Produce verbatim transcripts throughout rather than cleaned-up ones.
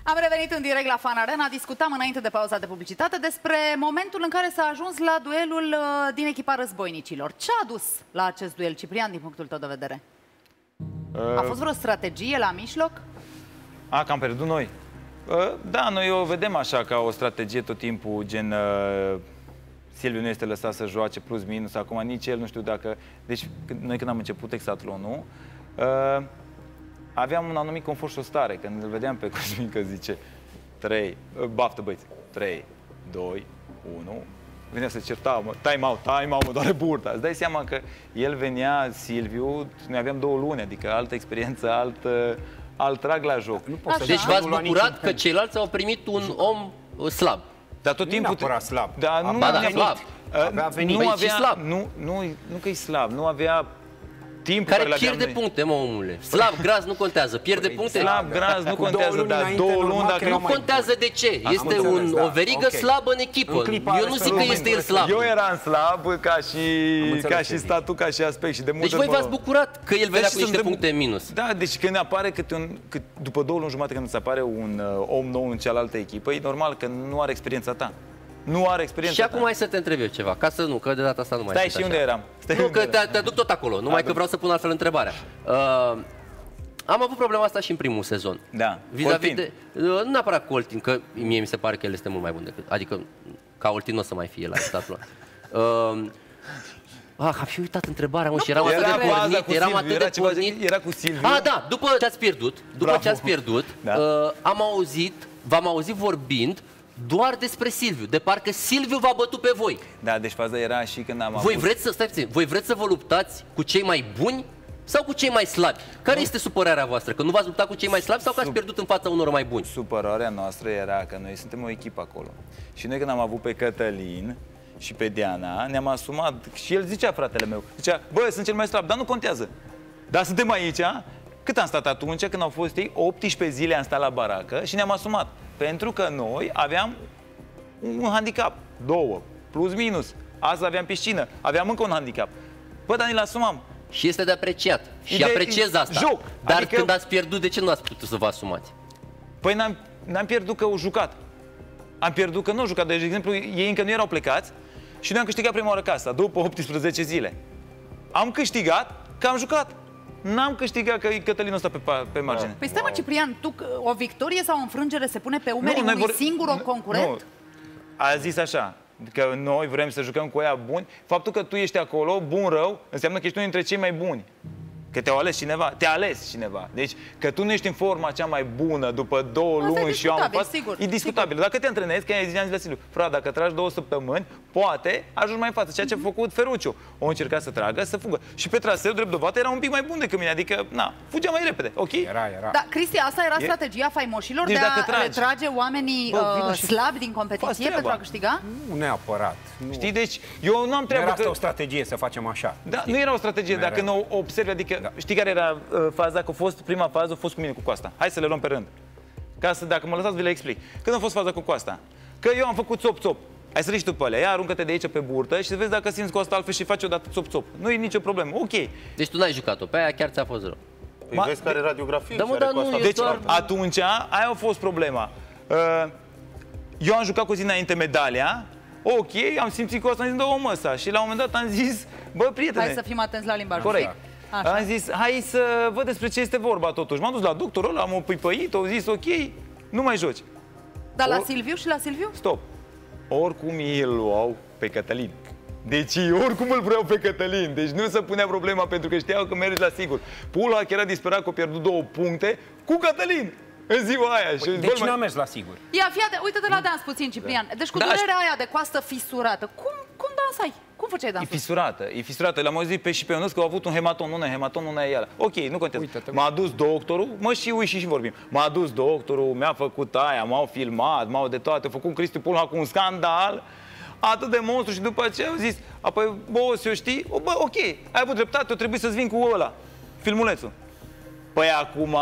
Am revenit în direct la Fan Arena. Discutam înainte de pauza de publicitate despre momentul în care s-a ajuns la duelul uh, din echipa războinicilor. Ce a dus la acest duel, Ciprian, din punctul tău de vedere? Uh... A fost vreo strategie la mijloc? A, că am pierdut noi. Uh, da, noi o vedem așa ca o strategie tot timpul, gen... Uh... Silviu nu este lăsat să joace plus minus, acum nici el nu știu dacă... Deci noi când am început Exatlonul, uh, aveam un anumit confort și o stare. Când îl vedeam pe Cosmin că zice trei, baftă băieți, trei, doi, unu, venea să certa, mă, time out, time out, mă doare burta. Îți dai seama că el venea, Silviu, noi aveam două luni, adică altă experiență, alt, alt trag la joc. Nu pot să deci v-ați bucurat că ceilalți au primit un om slab. Dar tot timpul... Nu neapărat slab. Dar nu ba, da, avea, slab. Avea venit, nu avea, slab. Nu, nu, nu că e slab, nu avea timp care, care pierde puncte, mă, omule. Slab, gras nu contează, pierde păi, puncte. Slab, gras nu contează, dar două luni dacă nu contează de ce. Este înțeles, un, da. o verigă okay. slabă în echipă. În Eu nu zic că este el slab. Eu eram slab ca și ca și statut, ca și aspect și de multe. Deci voi v-ați bucurat că el venea cu niște puncte în minus. Da, deci când apare câte un după două luni jumate când îți apare un om nou în cealaltă echipă, e normal că nu are experiența ta. Nu are experiență. Și acum hai să te întreb eu ceva, ca să nu, că de data asta nu mai Stai și unde eram? Stai nu, că te, te aduc tot acolo, numai că vreau să pun altfel întrebarea. Uh, am avut problema asta și în primul sezon. Da, vis-a-vis de, uh, nu neapărat Coltin, că mie mi se pare că el este mult mai bun decât, adică ca Oltin nu o să mai fie la statul ăla. Uh, Ah, am și uitat întrebarea, mă, și eram atât de pornit, eram atât de pornit. Era cu Silviu. Ah, da, după ce ați pierdut, după ce ați pierdut, da. uh, am auzit, v-am auzit vorbind doar despre Silviu, de parcă Silviu v-a bătut pe voi. Da, deci faza era și când am voi avut... vreți să, stai puțin, voi vreți să vă luptați cu cei mai buni sau cu cei mai slabi? Care nu. este supărarea voastră? Că nu v-ați luptat cu cei mai slabi sau că ați pierdut în fața unor mai buni? Supărarea noastră era că noi suntem o echipă acolo. Și noi când am avut pe Cătălin și pe Diana, ne-am asumat, și el zicea, fratele meu, zicea, bă, sunt cel mai slab, dar nu contează. Dar suntem aici, cât am stat atunci când au fost ei? optsprezece zile am stat la baracă și ne-am asumat. Pentru că noi aveam un handicap, două, plus minus. Azi aveam piscină, aveam încă un handicap. Bă, dar ni-l asumam. Și este de apreciat. Și de, apreciez asta. Joc. Dar adică... când ați pierdut, de ce nu ați putut să vă asumați? Păi n-am pierdut că au jucat. Am pierdut că nu au jucat. De exemplu, ei încă nu erau plecați și noi am câștigat prima oară casa, după optsprezece zile. Am câștigat că am jucat. N-am câștigat că Cătălin ăsta pe, pe margine. Păi stai mă, Ciprian, tu, o victorie sau o înfrângere se pune pe umerii unui vor... singur un concurent? Nu. A zis așa, că noi vrem să jucăm cu ea buni. Faptul că tu ești acolo, bun, rău, înseamnă că ești unul dintre cei mai buni. Că te-au ales cineva, te-a ales cineva. Deci că tu nu ești în forma cea mai bună după două asta luni și eu am fost, sigur, e discutabil. Sigur. Dacă te antrenezi, că ai zis la Silviu, frate, dacă tragi două săptămâni, poate ajungi mai în față. Ceea ce a făcut Ferruccio. O încerca să tragă, să fugă. Și pe traseu, drept dovadă, era un pic mai bun decât mine. Adică, na, fugea mai repede, ok? Era, era. Da, Cristi, asta era strategia faimoșilor deci de a tragi, retrage oamenii Bă, uh, slabi din competiție pentru a câștiga? Nu neapărat. Nu. Știi, deci eu nu am treabă că... că... Era o strategie să facem așa. Da, nu era o strategie, dacă nu observi, adică, da. Știi care era uh, faza? Că a fost, prima fază a fost cu mine cu Coasta. Hai să le luăm pe rând. Ca să, dacă mă lăsați, vi le explic. Când a fost faza cu Coasta? Că eu am făcut țop-țop. Hai să riști tu pe alea, ia aruncă-te de aici pe burtă și să vezi dacă simți Coasta altfel și faci odată țop-țop. Nu e nicio problemă, ok. Deci tu n-ai jucat-o, pe aia chiar ți-a fost rău. Păi vezi care radiografie? Da, mă, dar nu, deci doar... atunci, aia a fost problema. Uh, eu am jucat cu zi înainte medalia, ok, am simțit Coasta, am zis, dă-o măsa. Și la un moment dat am zis, bă, prietene... Hai să fim atenți la limbajul. Corect. Așa. Am zis, hai să văd despre ce este vorba totuși. M-am dus la doctorul ăla, am pipăit, au zis, ok, nu mai joci. Dar la Silviu și la Silviu? Stop. Oricum ei îl luau pe Cătălin. Deci oricum îl vreau pe Cătălin. Deci nu se punea problema pentru că știau că mergi la sigur. Pula chiar era disperat că a pierdut două puncte cu Cătălin. În ziua aia. Păi, deci nu am mers la sigur. Ia, fii uite-te la dans puțin, Ciprian. Deci cu da, durerea aia de coastă fisurată, cum, cum dansai? Cum făceai dansul? E fisurată, e fisurată. L-am auzit pe și pe Ionuț că au avut un hematon, una hematon, una e ea. Ok, nu contează. M-a dus doctorul, mă și ui și, și vorbim. M-a dus doctorul, mi-a făcut aia, m-au filmat, m-au de toate, a făcut Cristi Pulha cu un scandal. Atât de monstru și după aceea au zis, apoi, boss, eu știi, o, bă, ok, ai avut dreptate, o trebuie să-ți vin cu ăla, filmulețul. Păi acum,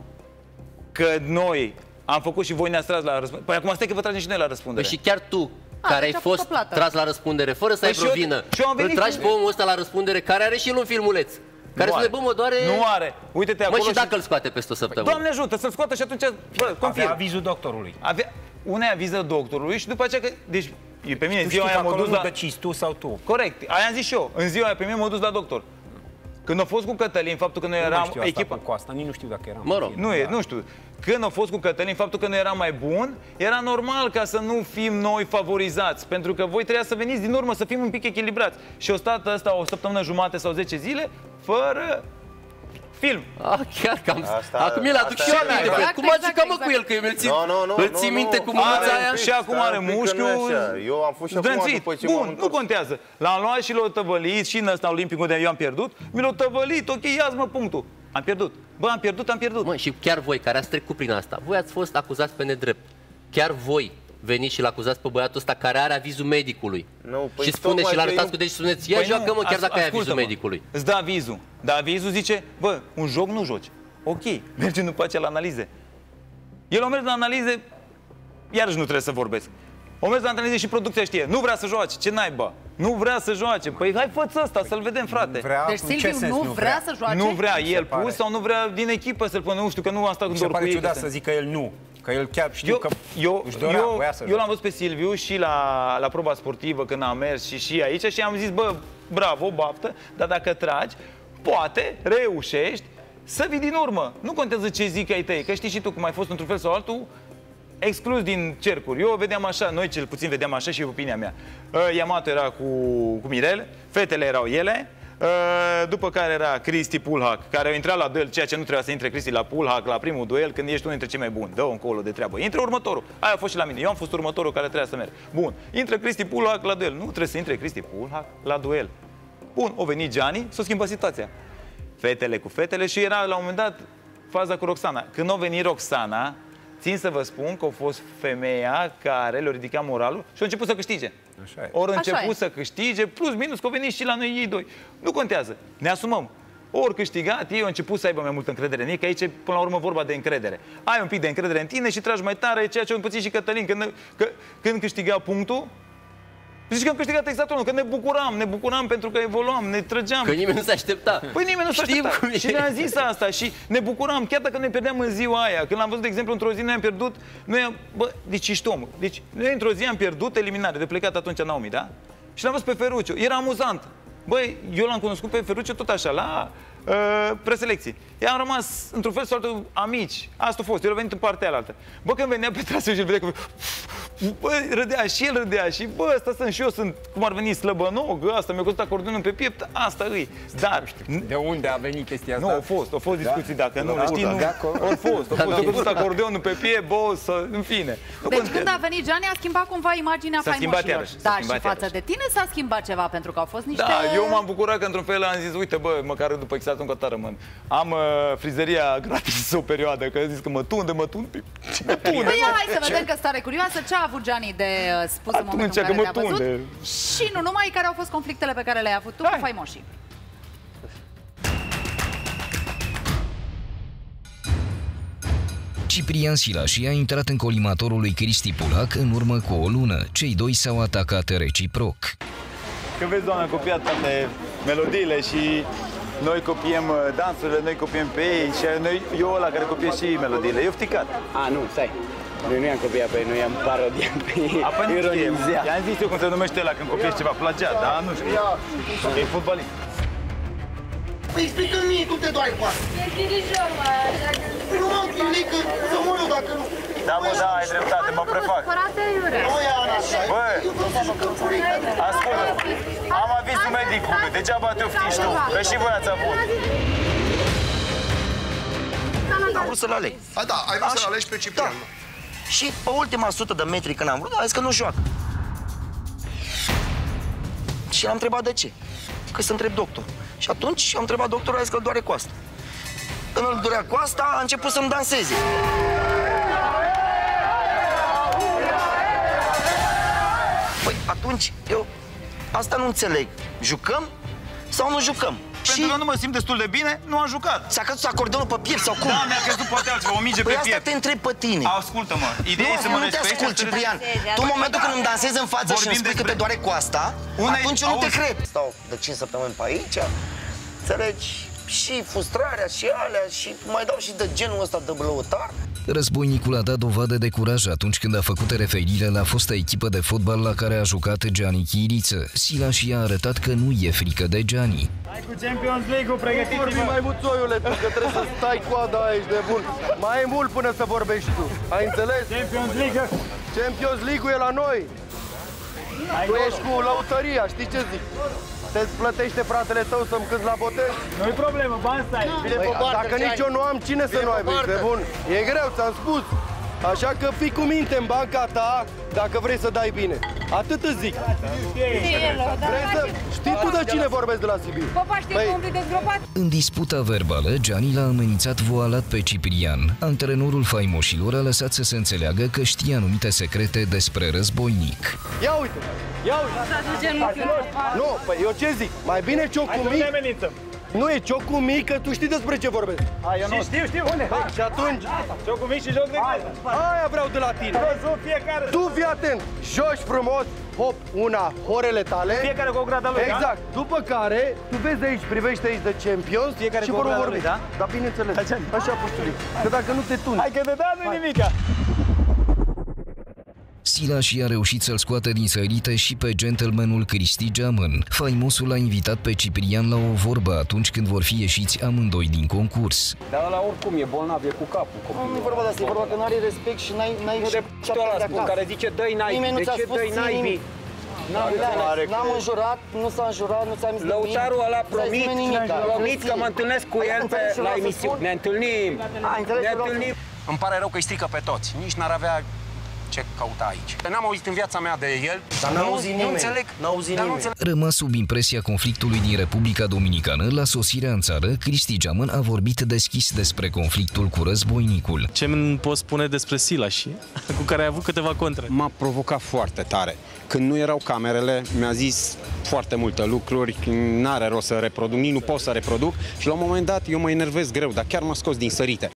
că noi am făcut și voi ne-ați tras la răspundere. Păi acum stai că vă tragem și noi la răspundere. Păi și chiar tu, A, care deci ai fost tras la răspundere, fără să păi ai vreo vină, îl tragi pe omul ăsta la răspundere, care are și el un filmuleț. Care spune, bă, mă doare... Nu are. Uite-te acolo. Mă, și dacă îl scoate peste o săptămână? Doamne ajută, să-l scoată și atunci, bă, confirm. Avea avizul doctorului. Avea una aviză doctorului și după aceea că... Deci, pe mine, Tu ziua știi aia că m-a dus acolo la... nu decizi tu sau tu. Corect, aia am zis și eu. În ziua aia pe mine m-a dus la doctor. Când a fost cu Cătălin, faptul că noi Nu mai eram știu asta echipa... cu Costa, nici nu știu dacă eram. Mă rog. Nu, e, nu știu. Când a fost cu Cătălin, faptul că noi eram mai bun, era normal ca să nu fim noi favorizați. Pentru că voi trebuia să veniți din urmă, să fim un pic echilibrați. Și o stat ăsta o săptămână jumate sau zece zile, fără film. Ah, chiar că am... Asta- Acum el aduc și eu asta e aminte. exact, Cum a exact, jucat, mă, exact. cu el? Că eu mi-l țin... Nu, nu, nu, Îl ții nu, minte nu. cu mânuța Are- aia? și acum are Stai un pic, că mușchiul nu e așa. Eu am fost și acum zdrânțit. după ce m-am Bun, nu întors. contează. L-am luat și l-au tăvălit și în ăsta olimpic unde eu am pierdut. Mi l-au tăvălit, ok, ia-ți mă punctul. Am pierdut. Bă, am pierdut, am pierdut. Mă, și chiar voi, care ați trecut prin asta, voi ați fost acuzați pe nedrept. Chiar voi veniți și l-acuzați pe băiatul ăsta care are avizul medicului. Nu, păi și spuneți tocmai și l că arătați eu- cu deci spuneți, ia Păi joacă, mă, chiar as- dacă ai avizul ascultă-mă. medicului. Îți dă avizul. Dar avizul zice, bă, un joc nu joci. Ok, mergem după aceea la analize. El o mers la analize, iarăși nu trebuie să vorbesc. O mers la analize și producția știe. Nu vrea să joace, ce naiba? Nu vrea să joace. Păi hai fă-ți ăsta, să-l vedem, frate. Vrea, Deci în ce Silviu sens nu vrea să joace? Nu vrea Mi se el pare. pus sau nu vrea din echipă să-l pună. Nu știu, că nu am stat în Mi se dor cu pare ei. ciudat că să se- zică el nu. Că el chiar știu Eu, că eu, își dorea, eu, voia să eu joace. l-am văzut pe Silviu și la, la proba sportivă când am mers și și aici și am zis, bă, bravo, baftă, dar dacă tragi, poate reușești să vii din urmă. Nu contează ce zic ai tăi, că știi și tu cum ai fost într-un fel sau altul, exclus din cercuri. Eu vedeam așa, noi cel puțin vedeam așa și opinia mea. Uh, Yamato era cu, cu Mirel, fetele erau ele, uh, după care era Cristi Pulhac, care a intrat la duel, ceea ce nu trebuia să intre Cristi la Pulhac, la primul duel, când ești unul dintre cei mai buni. Dă-o încolo de treabă. Intră următorul. Aia a fost și la mine. Eu am fost următorul care trebuia să merg. Bun. Intră Cristi Pulhac la duel. Nu trebuie să intre Cristi Pulhac la duel. Bun. O venit Gianni, s-a schimbat situația. Fetele cu fetele și era la un moment dat faza cu Roxana. Când a venit Roxana, țin să vă spun că a fost femeia care le-a ridicat moralul și a început să câștige. Așa e. Ori a Așa început e. să câștige, plus minus, că au venit și la noi ei doi. Nu contează. Ne asumăm. Ori câștigat, ei au început să aibă mai multă încredere în ei, că aici e până la urmă vorba de încredere. Ai un pic de încredere în tine și tragi mai tare, ceea ce a împățit și Cătălin. Când, că, când câștiga punctul, zici că am câștigat exact unul, că ne bucuram, ne bucuram pentru că evoluam, ne trăgeam. Că nimeni nu se aștepta. Păi nimeni nu s-a Știm așteptat. cum e. Și ne-am zis asta și ne bucuram, chiar dacă noi pierdeam în ziua aia. Când l-am văzut, de exemplu, într-o zi, noi am pierdut, noi am, bă, deci ești om. Deci noi într-o zi am pierdut eliminare, de plecat atunci Naomi, da? Și l-am văzut pe Ferruccio, era amuzant. Băi, eu l-am cunoscut pe Ferruccio tot așa, la uh, preselecții. Eu am rămas, într-un fel sau altul, amici. Asta a fost, el a venit în partea alaltă. Bă, când venea pe traseu și îl vedea că... Bă, râdea și el râdea și bă, ăsta sunt și eu, sunt, cum ar veni, slăbănog, asta mi-a costat acordeonul pe piept, asta îi. Dar, De unde a venit chestia asta? nu, au fost, au fost discuții, dacă nu, Da, știi, da, nu, de au fost, au fost, au costat acordeonul pe piept, bă, să, în fine. Nu Deci contează. când a venit Gianni a schimbat cumva imaginea S-a schimbat faimoșilor. iarăși, s-a Da, schimbat și față iarăși. de tine s-a schimbat ceva, pentru că au fost niște... Da, eu m-am bucurat că într-un fel am zis, uite bă, măcar după exatul încă ta rămân. Am uh, frizeria gratis o perioadă, că a zis că mă tunde, mă tunde. Ce mă tunde? Păi ia, hai să vedem că stare curioasă ce a avut Gianni de uh, spus în Atunci momentul în că care mă te-a văzut. tunde. Și nu numai, care au fost conflictele pe care le-ai avut tu Hai. cu faimoșii. Ciprian Silași a intrat în colimatorul lui Cristi Pulhac în urmă cu o lună. Cei doi s-au atacat reciproc. Când vezi, doamne, copiat toate melodiile și noi copiem uh, dansurile, noi copiem pe ei și noi, eu ăla care copiez și melodiile, e ofticat. A, nu, stai. Noi nu i-am copiat pe ei, noi i-am parodiat pe ei. Apoi nu știe. Ironizea. I-am zis eu cum se numește ăla când copiezi ceva, plagiat, dar nu știu. E fotbalist. Păi explică-mi mie cum te doare coasta. E dirijor, mă, așa că... Păi nu m-am gândit că să mor eu dacă nu. Da, mă, da, ai dreptate, mă prefac. Frate, Iure. Nu e Ana așa. Bă, Eu vreau să jucăm corect. ascultă, am avizul medicului, degeaba te oftici tu, că și voi ați avut. Am vrut să-l aleg. A, da, ai vrut să-l alegi pe Ciprian. Da. Și pe ultima sută de metri când am vrut, a zis că nu joacă. Și l-am întrebat de ce. Că să întreb doctor. Și atunci am întrebat doctorul, a zis că îl doare coasta. Când îl durea coasta, a început să-mi danseze. Păi atunci, eu asta nu înțeleg. Jucăm sau nu jucăm? Pentru că nu mă simt destul de bine, nu am jucat. Ți-a căzut acordeonul pe piept sau cum? Da, mi-a crezut poate altceva, o minge Păi pe asta piept. te întreb pe tine. Ascultă-mă, ideea e să mă Nu, nu te respecti. ascult, Ciprian. Tu în momentul când îmi dansezi în față și îmi Vorbim spui că despre- te doare coasta, Una e- atunci eu nu te auzi. cred. Stau de cinci săptămâni pe aici, înțelegi? și frustrarea și alea și mai dau și de genul ăsta de blăutar. Războinicul a dat dovadă de curaj atunci când a făcut referire la fosta echipă de fotbal la care a jucat Gianni Chiriță. Silas i-a arătat că nu e frică de Gianni. Hai cu Champions League-ul, pregătiți-vă! mai mult, Țoiule, tu, că trebuie să stai coada aici de bun. Mai e mult până să vorbești tu. Ai înțeles? Champions League! Champions League-ul e la noi. Tu ești cu lăutăria, știi ce zic? Te-ți plătește fratele tău să-mi cânti la botez? Nu-i problemă, bani stai! Păi, dacă nici eu nu am, cine să nu aibă, de bun? E greu, ți-am spus. Așa că fii cu minte în banca ta dacă vrei să dai bine. Atât îți zic. Vrei să... Știi tu de cine vorbesc de la Sibiu? Popa știe că un pic dezgropat. În disputa verbală, Gianni l-a amenințat voalat pe Ciprian. Antrenorul faimoșilor a lăsat să se înțeleagă că știe anumite secrete despre războinic. Ia uite! Ia uite! Nu, păi eu ce zic? Mai bine ciocul mic... Nu e ciocul mic, că tu știi despre ce vorbesc. Hai, eu nu știu, știu. Unde? Păi, și atunci... Ciocul mic și joc de gol. Aia vreau de la tine. Fiecare. Tu fii atent, joci frumos, hop, una, horele tale. Fiecare cu o grada lui, exact. Da? După care, tu vezi aici, privești aici de Champions fiecare și cu o vor grada vorbi. lui, da? Dar bineînțeles, așa puștulic. Că dacă nu te tuni. Hai că de da nu-i nimica. Silas i-a reușit să-l scoată din sărite și pe gentlemanul Cristi Geamăn. Faimosul l-a invitat pe Ciprian la o vorbă atunci când vor fi ieșiți amândoi din concurs. Dar ăla oricum e bolnav, e cu capul. Nu, nu e vorba de asta, e vorba că n-are respect și n-ai... n-ai Nu de p***ul ăla spun, care zice dă-i naibii. De ce dă-i naibii? N-am înjurat, nu s-a înjurat, nu ți-am zis nimic. Lăutarul ăla promit, promit că mă întâlnesc cu el pe, la emisiune. Ne întâlnim, ne întâlnim. Îmi pare rău că îi strică pe toți. Nici n-ar avea ce căuta aici. N-am auzit în viața mea de el. Dar n-a auzit nimeni. Nu înțeleg. N-a auzit nimeni. Rămas sub impresia conflictului din Republica Dominicană, la sosirea în țară, Cristi Geamăn a vorbit deschis despre conflictul cu războinicul. Ce îmi poți spune despre Silas, cu care ai avut câteva contre? M-a provocat foarte tare. Când nu erau camerele, mi-a zis foarte multe lucruri, n-are rost să reproduc, nici nu pot să reproduc și la un moment dat eu mă enervez greu, dar chiar m-a scos din sărite.